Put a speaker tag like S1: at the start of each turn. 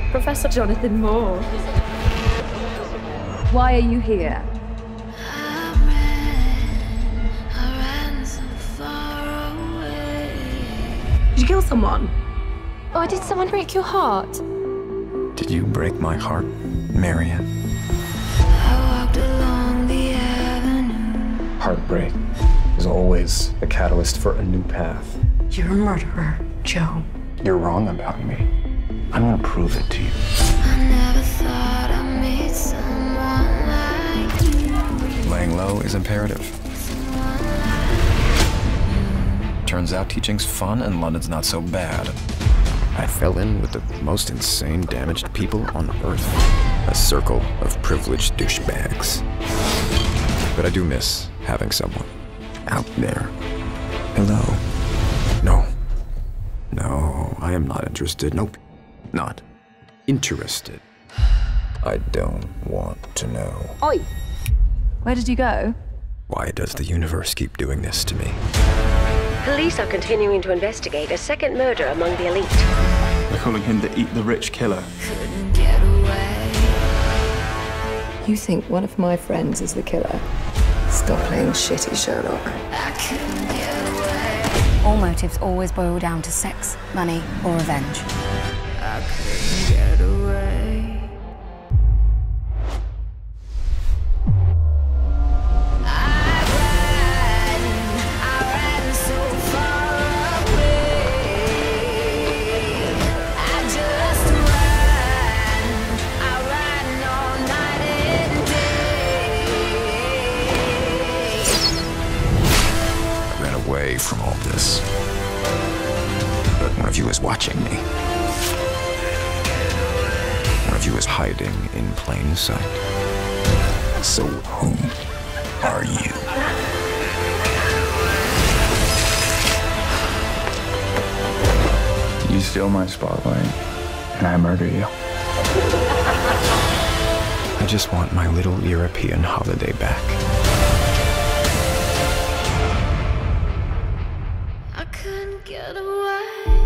S1: Professor Jonathan Moore.
S2: Why are you here?
S1: Did you kill someone?
S3: Or did someone break your heart?
S4: Did you break my heart, Marion?
S5: Heartbreak is always a catalyst for a new path.
S1: You're a murderer, Joe.
S5: You're wrong about me. I'm gonna prove it to you.
S4: Laying low is imperative. Turns out teaching's fun and London's not so bad. I fell in with the most insane, damaged people on Earth. A circle of privileged douchebags. But I do miss having someone out there. Hello. No. No, I am not interested. Nope. Not interested. I don't want to know.
S2: Oi! Where did you go?
S4: Why does the universe keep doing this to me?
S6: Police are continuing to investigate a second murder among the elite.
S7: They're calling him the Eat the Rich Killer.
S2: You think one of my friends is the killer? Stop playing shitty, Sherlock.
S8: All motives always boil down to sex, money, or revenge.
S9: I couldn't get away.
S4: Away from all this. But one of you is watching me. One of you is hiding in plain sight. So who are you?
S7: You steal my spotlight, and I murder you.
S4: I just want my little European holiday back.
S9: I couldn't get away.